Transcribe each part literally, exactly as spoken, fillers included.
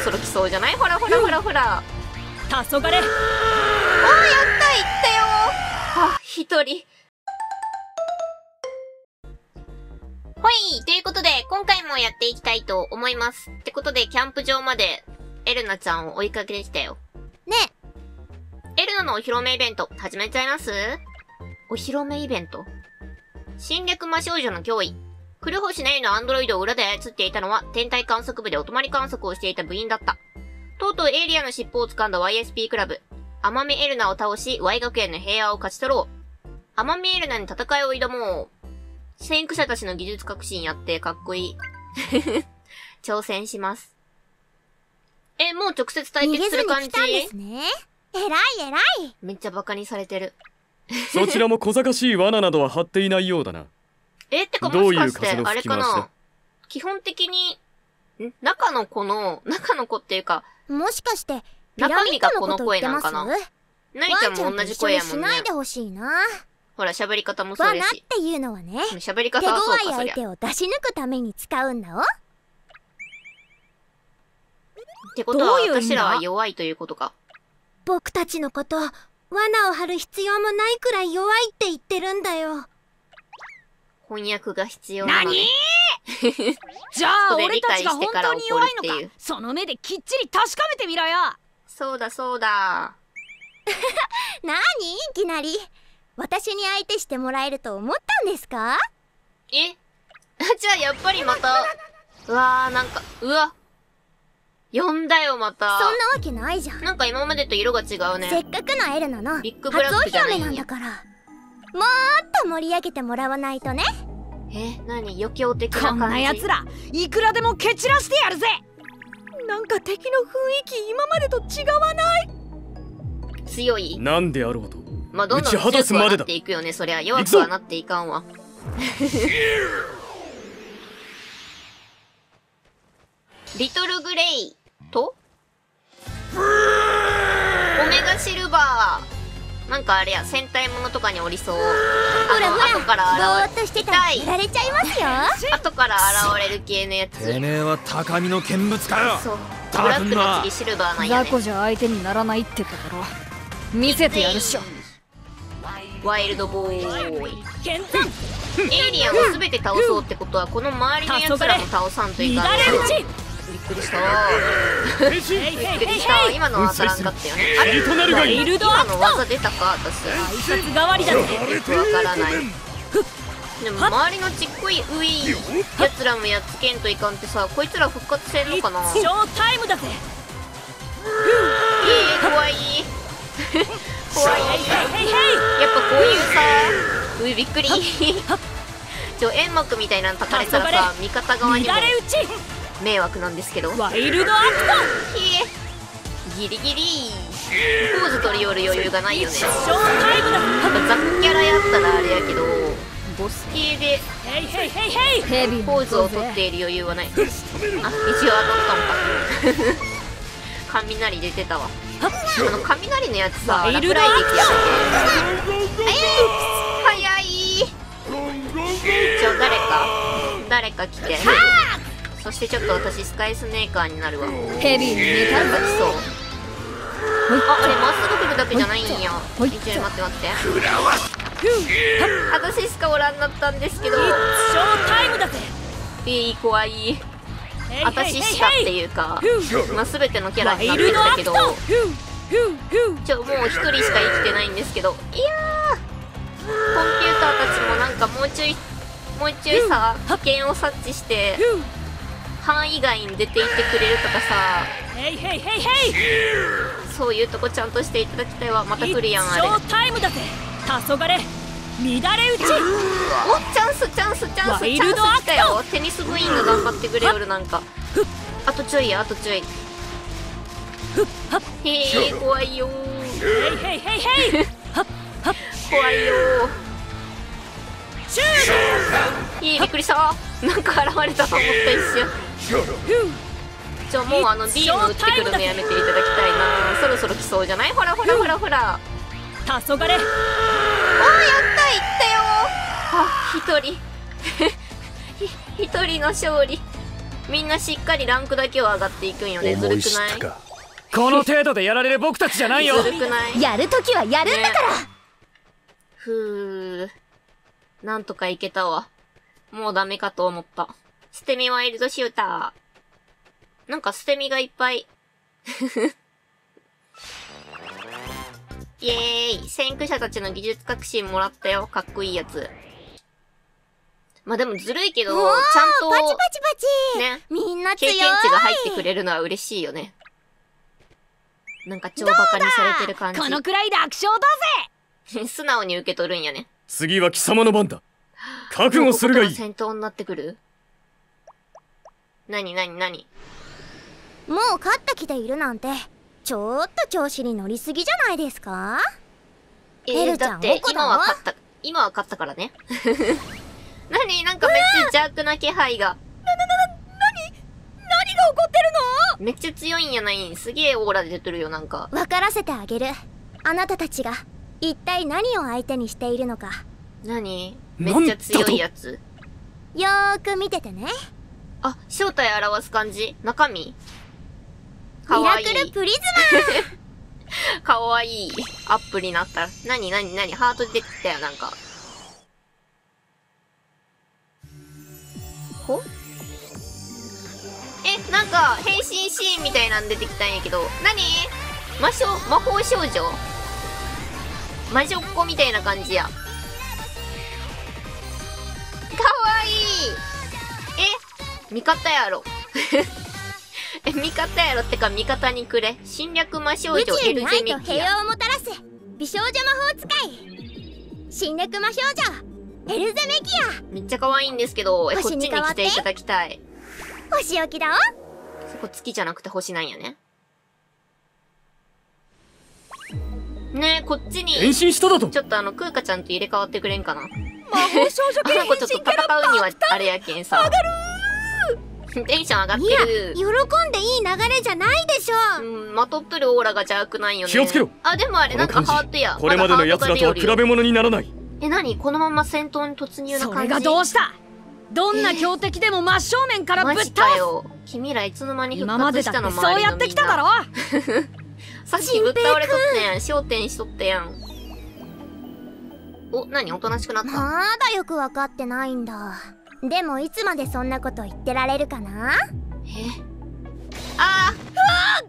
そろ来そうじゃない？ほらほらほらほら。 黄昏。おー、やった、 行ったよ。あ、一人。ほい、ということで、今回もやっていきたいと思います。ってことで、キャンプ場まで、エルナちゃんを追いかけてきたよ。 ねエルナのお披露目イベント、始めちゃいます？お披露目イベント？侵略魔少女の脅威。黒星ネイのアンドロイドを裏で操っていたのは、天体観測部でお泊まり観測をしていた部員だった。とうとうエイリアの尻尾を掴んだ ワイエスピー クラブ。アマミエルナを倒し、Y 学園の平和を勝ち取ろう。アマミエルナに戦いを挑もう。先駆者たちの技術革新やってかっこいい。挑戦します。え、もう直接対決する感じ？ 逃げずに来たんですね。えらいえらい。 めっちゃバカにされてる。 そちらも小賢しい罠などは張っていないようだな。 え、ってかもしかしてあれかな、基本的に、ん中の子の、中の子っていうか、 もしかしてピラミッドのこと言ってます？ なりちゃんも同じ声やもんね。 ワンちゃんと一緒にしないでほしいな。 ほら、喋り方もそうやし。 罠っていうのはね、 喋り方はそうか、そりゃ。 手強い相手を出し抜くために使うんだよ。 ってことは私らは弱いということか。 僕たちのこと、罠を張る必要もないくらい弱いって言ってるんだよ。 翻訳が必要なのね。 何？じゃあ俺たちが本当に弱いのか、その目できっちり確かめてみろよ。 そうだそうだ。 なにいきなり私に相手してもらえると思ったんですか？ えじゃあやっぱりまた、うわーなんか、うわ呼んだよまた。 そんなわけないじゃん。 なんか今までと色が違うね。 せっかくのエルナのビッグブラックじゃないんや。 初お披露目なんだから、もっと盛り上げてもらわないとね。 え、なに余興的な感じ？ こんな奴らいくらでも蹴散らしてやるぜ。なんか敵の雰囲気今までと違わない？ 強い？ なんであろうと、 まあどんどん強くはなっていくよね。そりゃ弱くはなっていかんわ。リトルグレイとオメガシルバー、なんかあれや、戦隊ものとかにおりそう。 ほらほら、 後から現ぼーっとしてたらやられちゃいますよ。 後から現れる系のやつ。 てめえは高みの見物かよ。 そうブラックの次シルバーなんやね。 雑魚じゃ相手にならないってところ見せてやるっしょ。 ワイルドボーイ。 剣山エイリアンを全て倒そうってことはこの周りのやつらも倒さんといかん。 乱れ打ち。 びっくりしたびっくりした。今のは当たらんかったよね。あれワイルドアクト。 今の技出たか私。 挨拶代わりだぜ。 よくわからない。でも周りのちっこいウイやつらもやっつけんといかんってさ、こいつら復活せんのかな。 ショータイムだぜ。 えー、怖い怖い。やっぱこういうさ、ういびっくりちょ煙幕みたいなのたかれたらさ、味方側にも迷惑なんですけど。 ワイルドアクトギリギリポーズ取り寄る余裕がないよね。 ト。ショータイムだ。 なんかザッキャラやったらあれやけど、ボス系でヘイヘイヘイヘイ。ヘビーポーズを取っている余裕はない。あ、一応当たったのか雷出てたわ。あの雷のやつさ、落雷撃やったっけ。早い。ちょ誰か誰か来て。そしてちょっと私スカイスネーカーになるわ。 ヘビーにメタルなんか来そう。あ、あれまっすぐ来るだけじゃないんや。ちょっと待って待って。私しかおらんなったんですけど。 ショータイムだぜ。 いい怖い。私しかっていうか、まあ全てのキャラになってきたけど、ちょもう一人しか生きてないんですけど、いやーコンピューターたちもなんかもうちょいもうちょいさ危険を察知して範囲外に出ていってくれるとかさ、そういうとこちゃんとしていただきたいわ。また来るやんあれ。 ショータイムだぜ。黄昏乱れ打ち。 おチャンスチャンスチャンスチャンス来たよ。テニス部員が頑張ってくれよる。なんかあとちょいあとちょい。へえ怖いよー怖いよー。いいびっくりした。なんか現れたと思った一瞬。じゃあもうあのビーム打ってくるのやめていただきたいな。そろそろ来そうじゃない？ほらほらほらほら。 黄昏。おーやった、いったよー。あ、一人一人の勝利。 みんなしっかりランクだけは上がっていくんよね。ずるくない？ この程度でやられる僕たちじゃないよ。 ずるくない？ やるときはやるんだから、ね、 ふー、なんとかいけたわ。もうダメかと思った。捨て身ワイルドシューター。なんか捨て身がいっぱい。イエーイ、先駆者たちの技術革新もらったよ。かっこいいやつ。まあでもずるいけど、ちゃんと、 パチパチパチね、 みんな強い。 経験値が入ってくれるのは嬉しいよね。なんか超バカにされてる感じ。 このくらい楽勝だぜ。 素直に受け取るんやね。 次は貴様の番だ。覚悟するがいい。 戦闘になってくる？なになになに？ もう勝った気でいるなんてちょっと調子に乗りすぎじゃないですか？ えー、だって今は勝った、今は勝ったからね。なになんかめっちゃ邪悪な気配が。な、な、な、な、なに？ 何が起こってるの？ めっちゃ強いんやないん。すげえオーラ出てるよ、なんか。 分からせてあげる。あなたたちが一体何を相手にしているのか。 何？めっちゃ強いやつ。 よーく見ててね。 あ、正体表す感じ？中身？かミわいい。 ラクルプリズマかわいいアップになったら。なになになにハート出てきたよ、なんか。ほ？え、なんか変身シーンみたいなん出てきたんやけど。なに？魔性、魔法少女？魔女っ子みたいな感じや。かわいい。え、味方やろ。え、味方やろってか味方にくれ。侵略魔少女宇宙エルゼに愛とミキア。 平和をもたらす美少女魔法使い侵略魔少女エルゼメキア。 めっちゃ可愛いんですけど、え、こっちに来ていただきたい。 星置きだお。 そこ月じゃなくて星なんやね。ねえ、こっちに。 変身しただと。 ちょっとあの、クーカちゃんと入れ替わってくれんかな。 魔法少女系あの子ちょっと戦うにはあれやけんさ。上がるーテンション上がっていやる。 喜んでいい流れじゃないでしょ。 うん、まとっとるオーラが邪悪なんよね。 気をつけろ。 あ、でもあれなんかハートや。 これまでの奴らとは比べ物にならない。 え、なにこのまま戦闘に突入な感じ？ それがどうした？どんな強敵でも真正面からぶっマ倒す。 ジかよ。君らいつの間に復今まで活したの？ だってそうやってきただろ。 さっきぶっ倒れとったやん。焦点しとったやん。お、なにおとなしくなった？ まだよくわかってないんだ。でもいつまでそんなこと言ってられるかな？ え？ああ！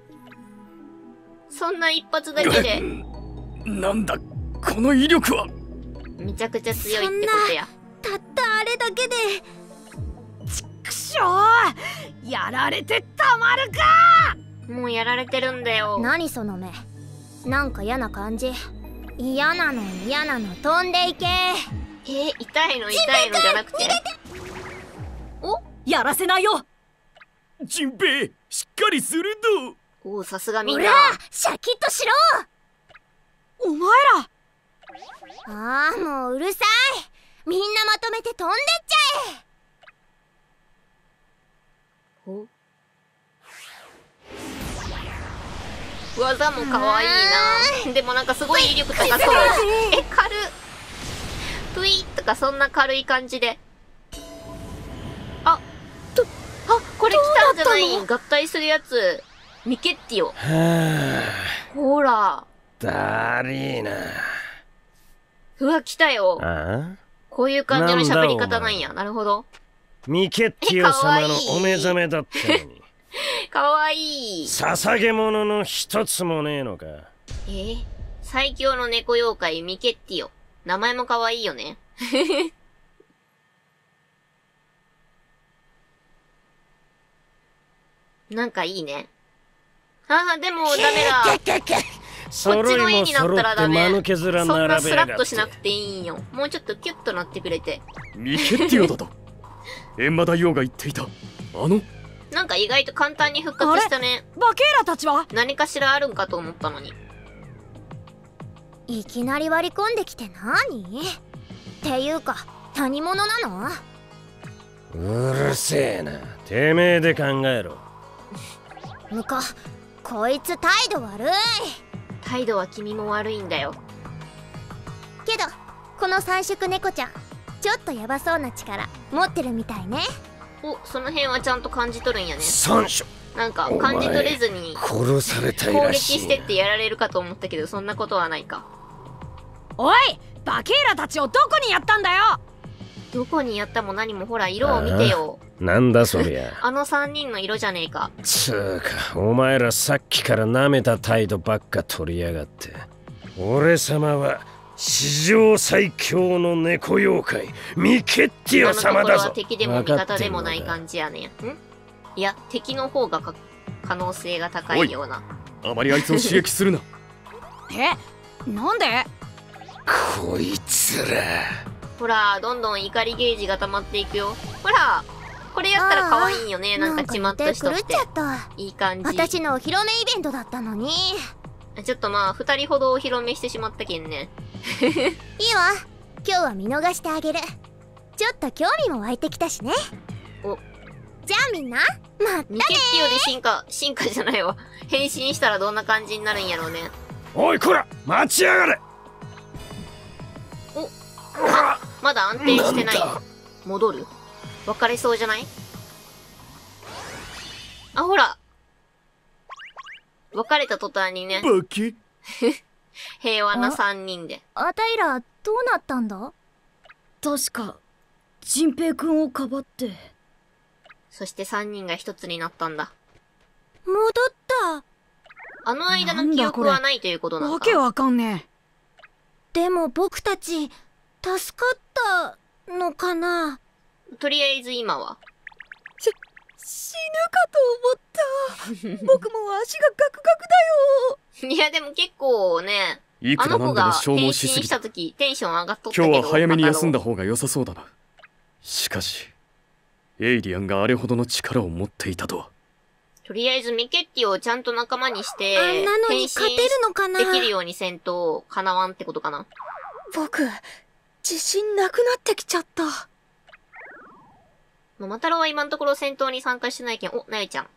そんな一発だけで。 なんだ、この威力は。 めちゃくちゃ強いってことや。 たったあれだけで。 くしょー！やられてたまるか！ もうやられてるんだよ。 何その目。なんか嫌な感じ。嫌なの嫌なの飛んでいけ。 えー、痛いの痛いのじゃなくて。お？ やらせないよ。 ジンペイ、しっかりするど。おお、さすがみんな。 ほらシャキッとしろ。 お前ら。 ああ、もううるさい。みんなまとめて飛んでっちゃえ。 お？技も可愛いな。でもなんかすごい威力高そう。え、軽っ。プイッとかそんな軽い感じで。あ、と、あ、これ来たんじゃない？合体するやつ。ミケッティオ。ほら。 だりーな。 うわ、来たよ。 ああ、 こういう感じの喋り方なんや。なるほど。 ミケッティオ様のお目覚めだったのに。 かわいい。 捧げ物の一つもねえのか。 えー、最強の猫妖怪ミケッティオ。名前もかわいいよね。なんかいいね。ああ、でもダメだ。こっちの絵になったらダメ。そんなスラッとしなくていいんよ。もうちょっとキュッとなってくれて。 ミケッティオだと。閻魔大王が言っていた。あのなんか意外と簡単に復活したね。 バケーラたちは？ 何かしらあるんかと思ったのに。 いきなり割り込んできて何？っていうか何者なの？ うるせえな。てめえで考えろ。 むか、こいつ態度悪い。 態度は君も悪いんだよ。 けどこの三色猫ちゃんちょっとヤバそうな力持ってるみたいね。 お、その辺はちゃんと感じ取るんやね。 三所なんか感じ取れずに殺されたい攻らしい撃してってやられるかと思ったけど、そんなことはないか。 おいバケーラたちをどこにやったんだよ。 どこにやったも何も、ほら色を見てよ。 なんだそりゃ。 あのさんにんの色じゃねえか。 つうかお前らさっきから舐めた態度ばっか取りやがって。俺様は史上最強の猫妖怪ミケッティオあのところ様だぞ。 は敵でも味方でもない感じやねん。んいや、敵の方がか可能性が高いような。 あまりあいつを刺激するな。 えなんで。 こいつらほら、どんどん怒りゲージが溜まっていくよ。ほら、これやったら可愛いよね。なんかちまっとしとってなんか予定狂っちゃった。 いい感じ。 私のお披露目イベントだったのに。 ちょっとまあ二人ほどお披露目してしまったけんね。 いいわ、今日は見逃してあげる。ちょっと興味も湧いてきたしね。 お、 じゃあみんなまミケッティオで進化、進化じゃないわ。変身したらどんな感じになるんやろうね。 おいこら待ちやがれ。 お、あ、まだ安定してない。 なんだ戻る？別れそうじゃない？あ、ほら。別れた途端にね、 バキ平和なさんにんで。 あたいらどうなったんだ。 確か陳平くんをかばって。 そしてさんにんが一つになったんだ。 戻った。 あの間の記憶はないということなのか。 わけわかんねでも僕たち助かったのかな。 とりあえず今は。 え。死ぬかと思った。僕も足がガクガクだよ。 いやでも結構ね、 いくらなんあの子がでも消変身耗しすぎ。 したた時テンション上がっとったけど。 今日は早めに休んだマ方が良さそうだな。しかしエイリアンがあれほどの力を持っていたとは。 とりあえずミケッティをちゃんと仲間にして、 あんなのに勝てるのかな。 できるようにせんとかなわんってことかな。 僕自信なくなってきちゃった。 マタロウは今のところ戦闘に参加してないけん。お、なゆちゃん。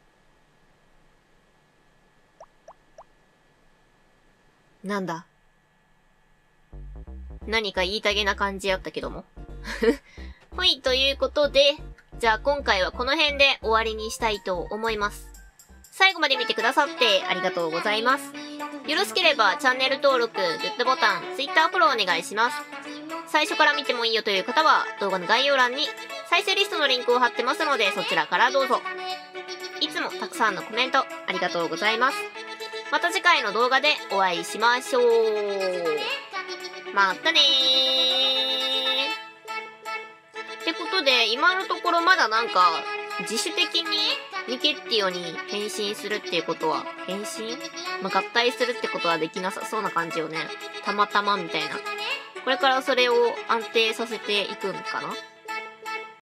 なんだ。何か言いたげな感じやったけども。はい、ということで、じゃあ今回はこの辺で終わりにしたいと思います。最後まで見てくださってありがとうございます。よろしければチャンネル登録、グッドボタン、Twitter フォローお願いします。最初から見てもいいよという方は動画の概要欄に再生リストのリンクを貼ってますのでそちらからどうぞ。いつもたくさんのコメントありがとうございます。また次回の動画でお会いしましょう。またねー。ってことで今のところまだなんか自主的にミケッティオに変身するっていうことは、変身？まあ、合体するってことはできなさそうな感じよね。たまたまみたいな。これからそれを安定させていくんかな？